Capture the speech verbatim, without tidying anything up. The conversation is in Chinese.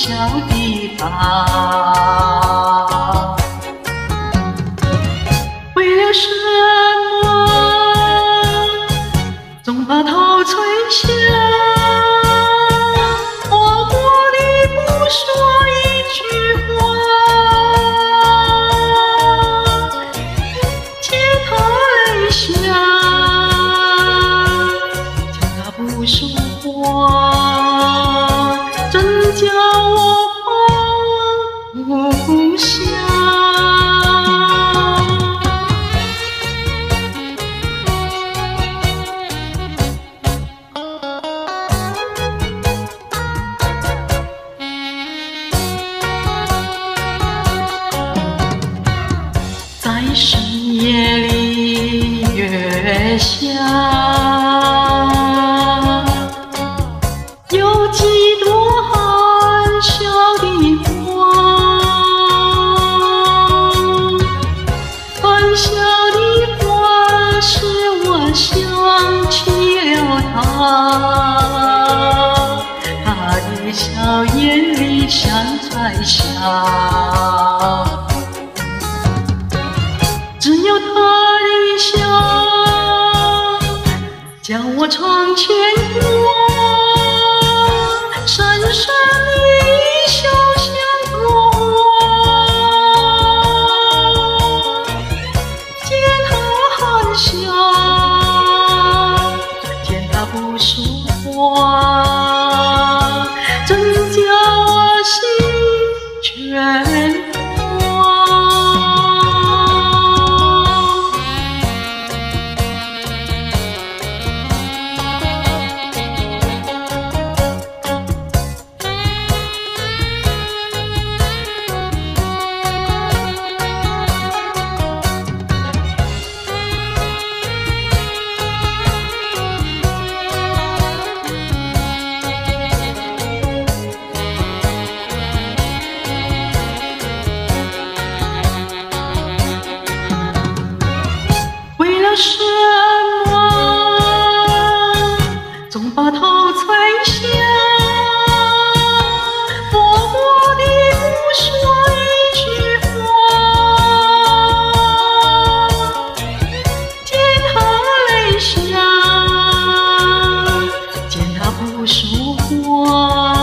笑的他。为了什么总把头垂下，默默地不说一句话，见他泪下，见他不说话，真叫我放不下。在深夜里月下，有几朵含笑的花，含笑的花使我想起了他，他的笑眼里像彩霞，只有他的笑叫我常牵挂，深深的笑像朵花，见他含笑，见他不说话，真叫我心全慌。为了什么总把头垂下，默默地不说一句话，见他泪下，见他不说话，